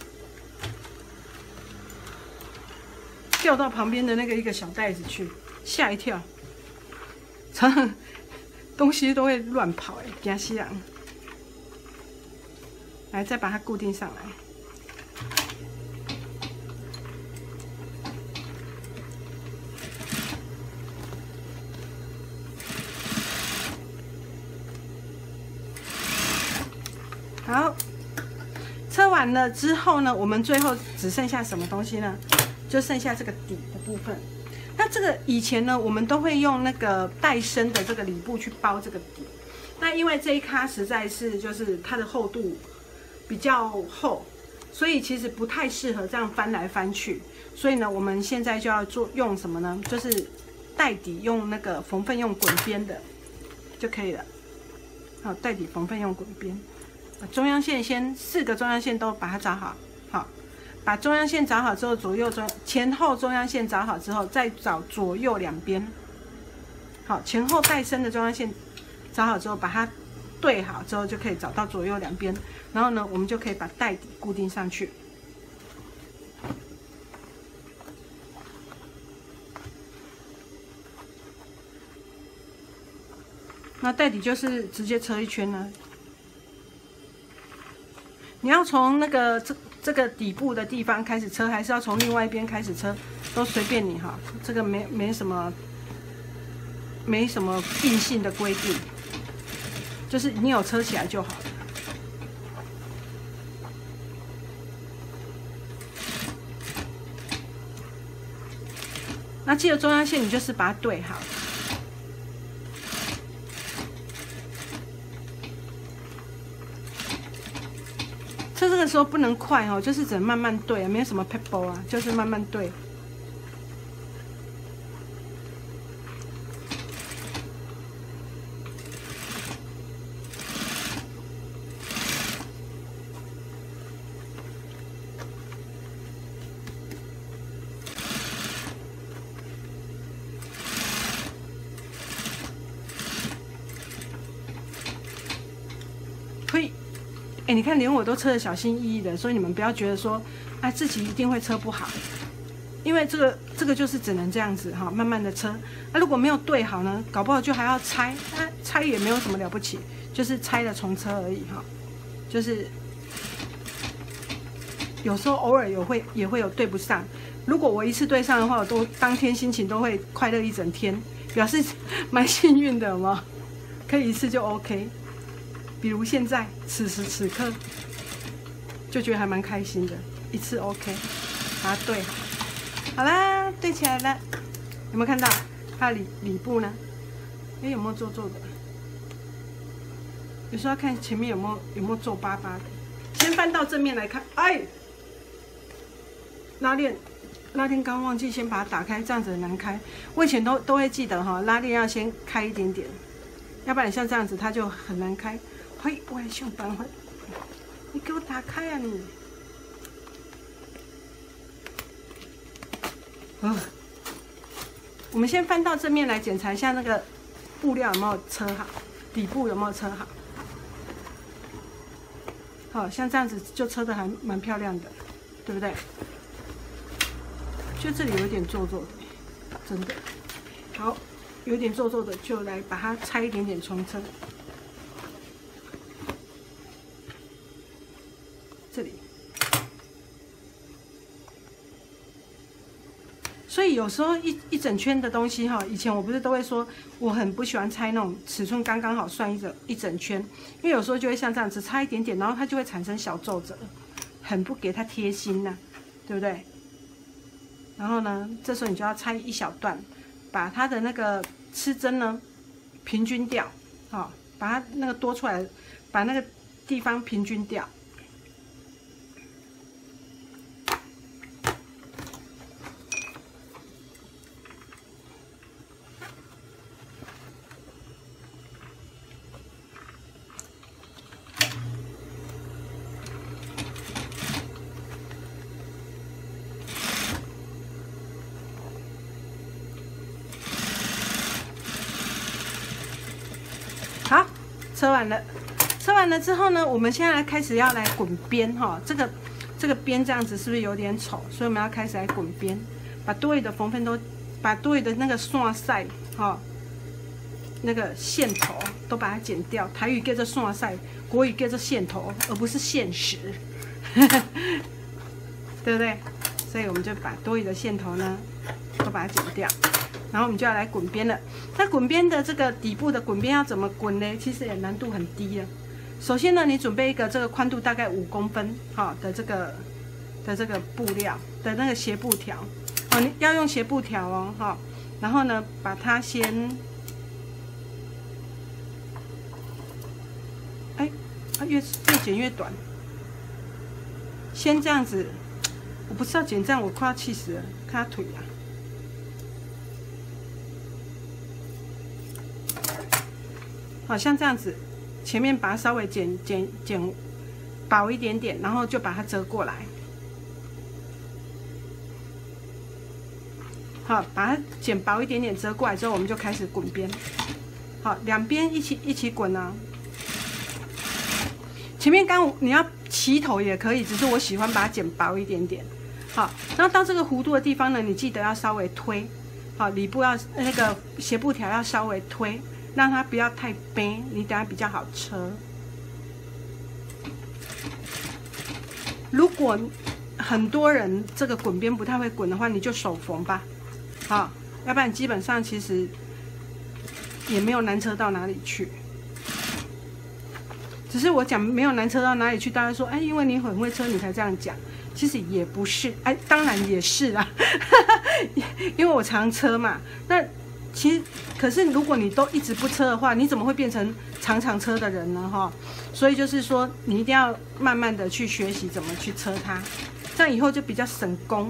掉到旁边的那个一个小袋子去，吓一跳。常常东西都会乱跑，哎，惊死人。 来再把它固定上来。好，车完了之后呢，我们最后只剩下什么东西呢？就剩下这个底的部分。那这个以前呢，我们都会用那个带身的这个里布去包这个底。那因为这一咖实在是就是它的厚度比较厚，所以其实不太适合这样翻来翻去。所以呢，我们现在就要做用什么呢？就是带底用那个缝缝用滚边的就可以了。好，带底缝缝用滚边。把中央线先四个中央线都把它找好，好，把中央线找好之后，左右中前后中央线找好之后，再找左右两边，好，前后带身的中央线找好之后，把它对好之后，就可以找到左右两边，然后呢，我们就可以把带底固定上去。那带底就是直接车一圈了。你要从那个这这个底部的地方开始车，还是要从另外一边开始车，都随便你哈。这个没没什么没什么硬性的规定，就是你有车起来就好了。那记得中央线，你就是把它对好。车这个时候不能快哦，就是只能慢慢对，没有什么 pebble 啊，就是慢慢对。哎，你看，连我都车得小心翼翼的，所以你们不要觉得说，哎，自己一定会车不好，因为这个这个就是只能这样子哈，慢慢的车。那、啊、如果没有对好呢，搞不好就还要拆，那、啊、拆也没有什么了不起，就是拆了重车而已哈，就是有时候偶尔有会也会有对不上。如果我一次对上的话，我都当天心情都会快乐一整天，表示蛮幸运的嘛，可以一次就 OK。比如现在此时此刻，就觉得还蛮开心的，一次 OK， 把它对好，好啦，对起来了，有没有看到它的里里部呢？哎，有没有皱皱的？有时候要看前面有没有有没有皱巴巴的。先翻到正面来看，哎，拉链拉链刚忘记先把它打开，这样子很难开。我以前都都会记得哈，拉链要先开一点点，要不然像这样子它就很难开。嘿，我来想办法，你给我打开啊你！啊，我们先翻到正面来检查一下那个布料有没有车好，底部有没有车好。好像这样子就车的还蛮漂亮的，对不对？就这里有点皱皱的，真的。好，有点皱皱的，就来把它拆一点点重车。这里，所以有时候一一整圈的东西哈，以前我不是都会说我很不喜欢拆那种尺寸刚刚好算一整一整圈，因为有时候就会像这样子差一点点，然后它就会产生小皱褶，很不给它贴心呐、啊，对不对？然后呢，这时候你就要拆一小段，把它的那个吃针呢平均掉，好、哦，把它那个多出来，把那个地方平均掉。好，车完了，车完了之后呢，我们现在开始要来滚边哈。这个这个边这样子是不是有点丑？所以我们要开始来滚边，把多余的缝缝都，把多余的那个线塞哈， 那个线头都把它剪掉。台语叫做线塞，国语叫做线头，而不是现实，对不对？所以我们就把多余的线头呢都把它剪掉，然后我们就要来滚边了。那滚边的这个底部的滚边要怎么滚呢？其实也难度很低啊。首先呢，你准备一个这个宽度大概五公分哈的这个的这个布料的那个斜布条哦，你要用斜布条哦哈。然后呢，把它先，哎，它越越剪越短。先这样子，我不是要剪这样，我快要气死了，看他腿啊。好像这样子，前面把它稍微剪剪剪薄一点点，然后就把它折过来。好，把它剪薄一点点，折过来之后，我们就开始滚边。好，两边一起一起滚啊。前面刚你要齐头也可以，只是我喜欢把它剪薄一点点。好，然后到这个弧度的地方呢，你记得要稍微推。好，里部要那个斜布条要稍微推，让它不要太背，你等下比较好车。如果很多人这个滚边不太会滚的话，你就手缝吧。好，要不然基本上其实也没有难车到哪里去。只是我讲没有难车到哪里去，大家说，哎，因为你很会车，你才这样讲。其实也不是，哎，当然也是啦，因为我常车嘛。那其实，可是如果你都一直不车的话，你怎么会变成常常车的人呢？哈，所以就是说，你一定要慢慢的去学习怎么去车它，这样以后就比较省工。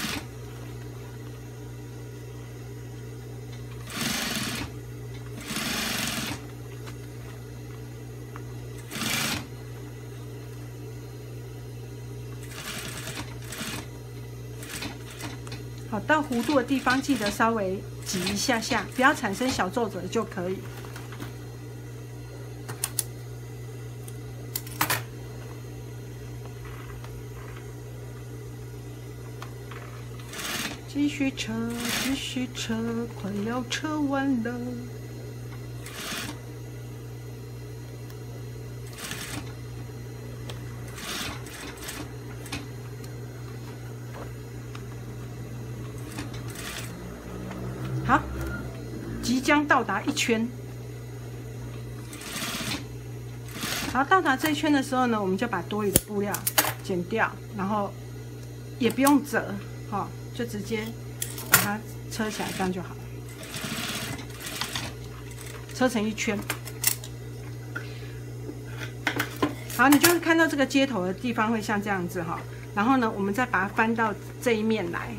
好，到弧度的地方记得稍微挤一下下，不要产生小皱褶就可以。继续车，继续车，快要车完了。好，即将到达一圈。好，到达这一圈的时候呢，我们就把多余的布料剪掉，然后也不用折，哈、哦，就直接把它车起来，这样就好了。车成一圈。好，你就会看到这个接头的地方会像这样子哈，然后呢，我们再把它翻到这一面来。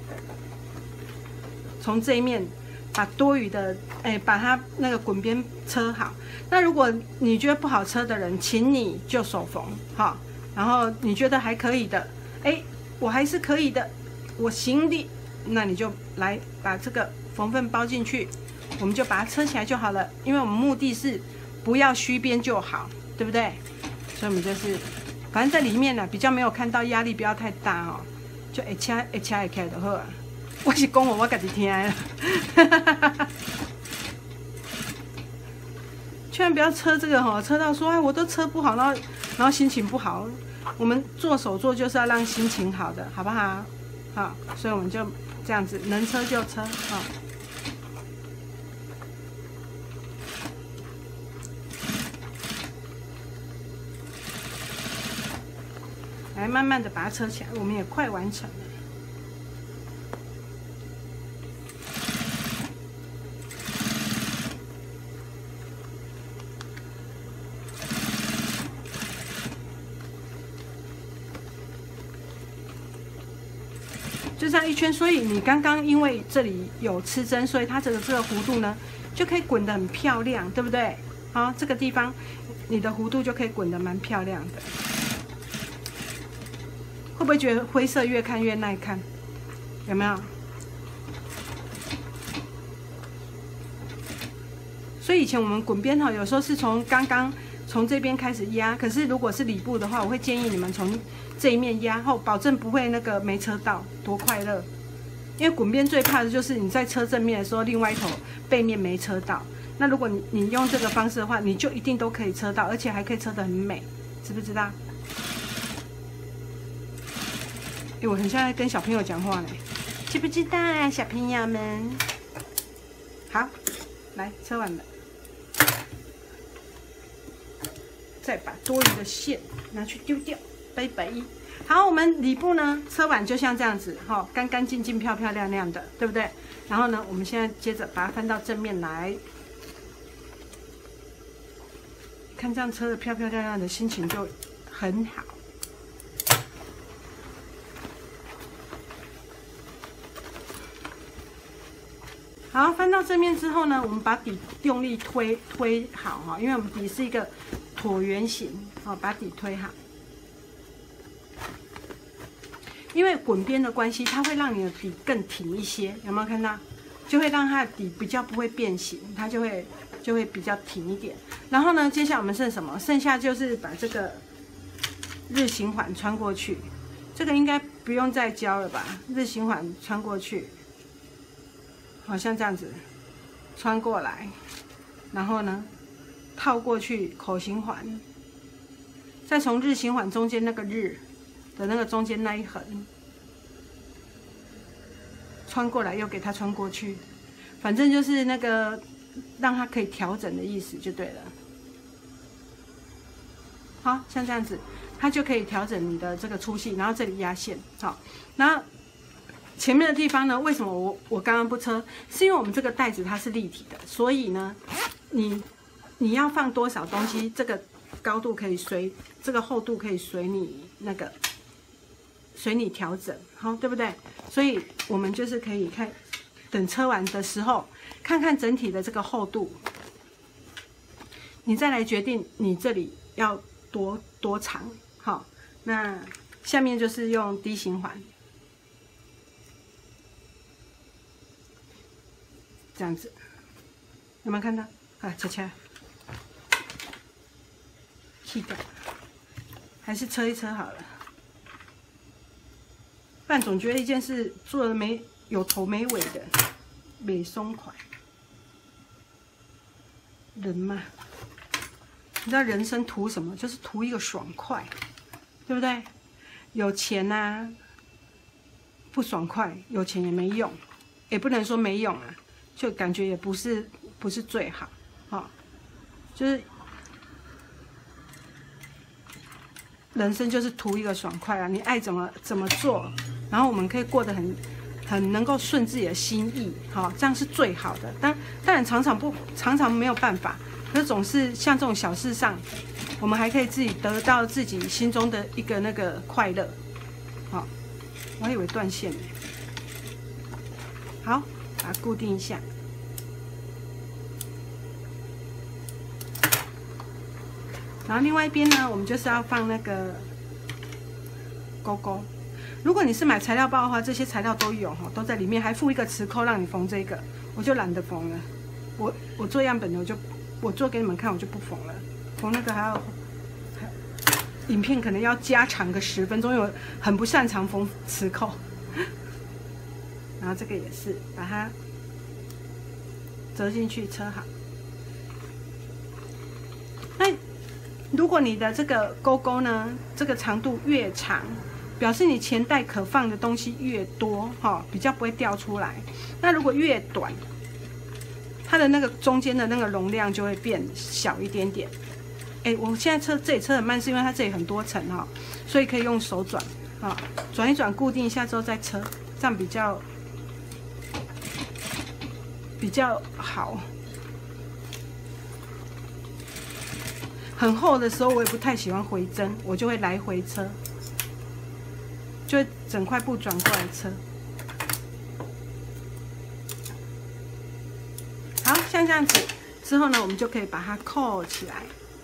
从这一面把多余的，哎，把它那个滚边车好。那如果你觉得不好车的人，请你就手缝，哈。然后你觉得还可以的，哎，我还是可以的，我行的，那你就来把这个缝缝包进去，我们就把它车起来就好了。因为我们目的是不要虚边就好，对不对？所以我们就是，反正在里面呢比较没有看到，压力不要太大哦，就一掐一掐一开就好啊。我是讲我我自己听的，千万不要车这个哈，车到说哎我都车不好，然后然后心情不好。我们做手作就是要让心情好的，好不好？好，所以我们就这样子，能车就车啊。来慢慢的把它车起来，我们也快完成了。就这样一圈，所以你刚刚因为这里有吃针，所以它这个这个弧度呢就可以滚得很漂亮，对不对？好，这个地方你的弧度就可以滚得蛮漂亮的。会不会觉得灰色越看越耐看？有没有？所以以前我们滚边哈，有时候是从刚刚从这边开始压，可是如果是里部的话，我会建议你们从这一面压后，保证不会那个没车到，多快乐！因为滚边最怕的就是你在车正面的时候，另外一头背面没车到， 那如果你你用这个方式的话，你就一定都可以车到，而且还可以车得很美，知不知道？哎，我很像在跟小朋友讲话呢，知不知道啊，小朋友们？好，来车完了，再把多余的线拿去丢掉，拜拜。好，我们里部呢车完就像这样子，哈、哦，干干净净、漂漂亮亮的，对不对？然后呢，我们现在接着把它翻到正面来，看这样车的漂漂亮亮的，心情就很好。好，翻到正面之后呢，我们把底用力推推好哈，因为我们底是一个椭圆形，好，把底推好。因为滚边的关系，它会让你的底更挺一些，有没有看到？就会让它的底比较不会变形，它就会就会比较挺一点。然后呢，接下来我们剩什么？剩下就是把这个日行环穿过去，这个应该不用再教了吧？日行环穿过去。好像这样子穿过来，然后呢套过去口型环，再从日行环中间那个日的那个中间那一横穿过来，又给它穿过去，反正就是那个让它可以调整的意思就对了。好像这样子，它就可以调整你的这个粗细，然后这里压线，好，然后。前面的地方呢，为什么我我刚刚不车？是因为我们这个袋子它是立体的，所以呢，你你要放多少东西，这个高度可以随这个厚度可以随你那个随你调整，好，对不对？所以我们就是可以看，等车完的时候，看看整体的这个厚度，你再来决定你这里要多多长，好，那下面就是用D形环。这样子，有没有看到？啊，切切，气掉，还是车一车好了。不然总觉得一件事做的没有头没尾的，没松快。人嘛，你知道人生图什么？就是图一个爽快，对不对？有钱啊，不爽快，有钱也没用，也不能说没用啊。就感觉也不是不是最好，哈、哦，就是人生就是图一个爽快啊！你爱怎么怎么做，然后我们可以过得很很能够顺自己的心意，哈、哦，这样是最好的。但当然常常不常常没有办法，可是总是像这种小事上，我们还可以自己得到自己心中的一个那个快乐，好、哦，我还以为断线呢，好。把它固定一下，然后另外一边呢，我们就是要放那个勾勾。如果你是买材料包的话，这些材料都有哈，都在里面，还附一个磁扣让你缝这个，我就懒得缝了。我我做样本的，我就我做给你们看，我就不缝了。缝那个还要，还影片可能要加长个十分钟，因为我很不擅长缝磁扣。然后这个也是把它折进去车好。那如果你的这个勾勾呢，这个长度越长，表示你钱袋可放的东西越多，哈，比较不会掉出来。那如果越短，它的那个中间的那个容量就会变小一点点。哎，我现在车这里车很慢，是因为它这里很多层哈，所以可以用手转，啊，转一转固定一下之后再车，这样比较。比较好，很厚的时候我也不太喜欢回针，我就会来回车，就会整块布转过来车。好像这样子之后呢，我们就可以把它扣起来。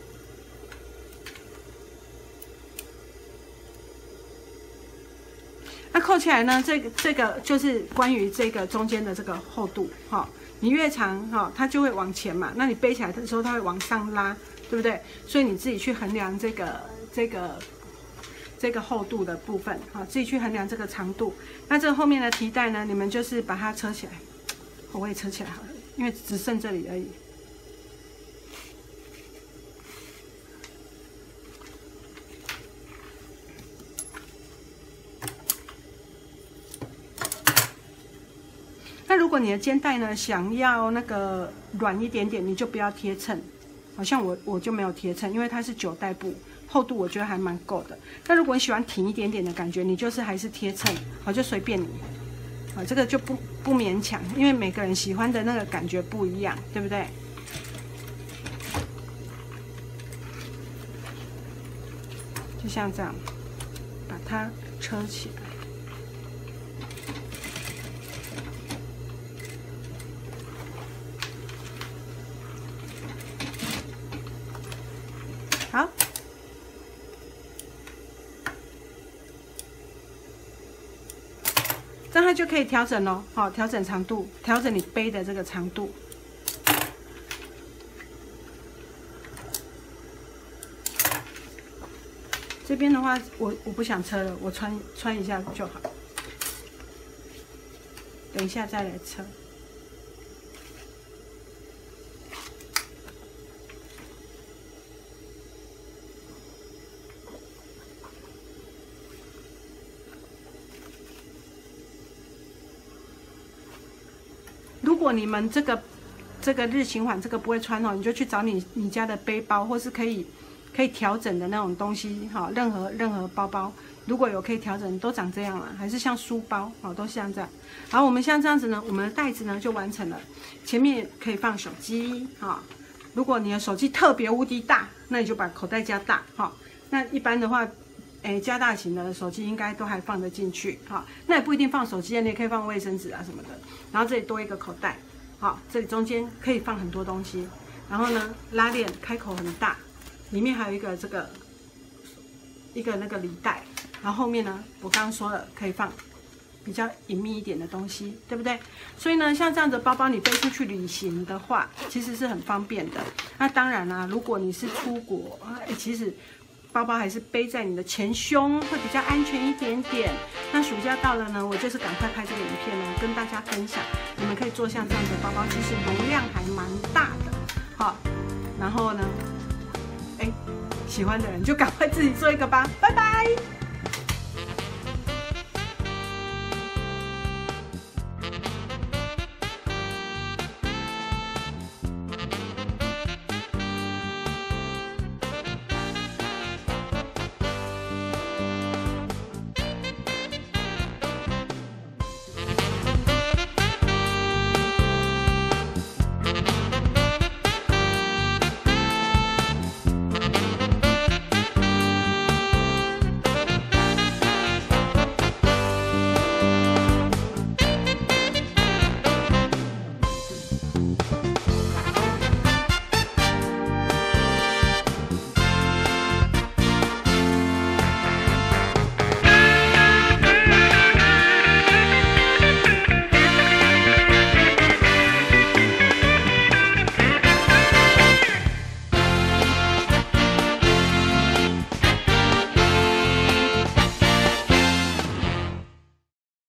那扣起来呢，这个这个就是关于这个中间的这个厚度，哈、哦。你越长哈，它就会往前嘛。那你背起来的时候，它会往上拉，对不对？所以你自己去衡量这个这个这个厚度的部分，好，自己去衡量这个长度。那这个后面的提带呢，你们就是把它车起来，我也车起来好了，因为只剩这里而已。 你的肩带呢想要那个软一点点，你就不要贴衬。好像我我就没有贴衬，因为它是九代布，厚度我觉得还蛮够的。那如果你喜欢挺一点点的感觉，你就是还是贴衬，好就随便你。啊，这个就不不勉强，因为每个人喜欢的那个感觉不一样，对不对？就像这样，把它车起来。好，这样它就可以调整咯，好，调整长度，调整你背的这个长度。这边的话，我我不想车了，我穿穿一下就好，等一下再来车。如果你们这个这个日行款这个不会穿哦，你就去找你你家的背包，或是可以可以调整的那种东西哈，任何任何包包如果有可以调整，都长这样了，还是像书包哦，都像这样。好，我们像这样子呢，我们的袋子呢就完成了，前面可以放手机哈。如果你的手机特别无敌大，那你就把口袋加大哈。那一般的话，哎，加大型的手机应该都还放得进去哈。那也不一定放手机，你也可以放卫生纸啊什么的。然后这里多一个口袋，好，这里中间可以放很多东西。然后呢，拉链开口很大，里面还有一个这个一个那个礼袋。然后后面呢，我刚刚说了可以放比较隐秘一点的东西，对不对？所以呢，像这样的包包你背出去旅行的话，其实是很方便的。那当然啦、啊，如果你是出国，哎，其实包包还是背在你的前胸会比较安全一点点。那暑假到了呢，我就是赶快拍这个影片呢，跟大家分享，你们可以做像这样的包包，其实容量还蛮大的。好，然后呢，哎，喜欢的人就赶快自己做一个吧，拜拜。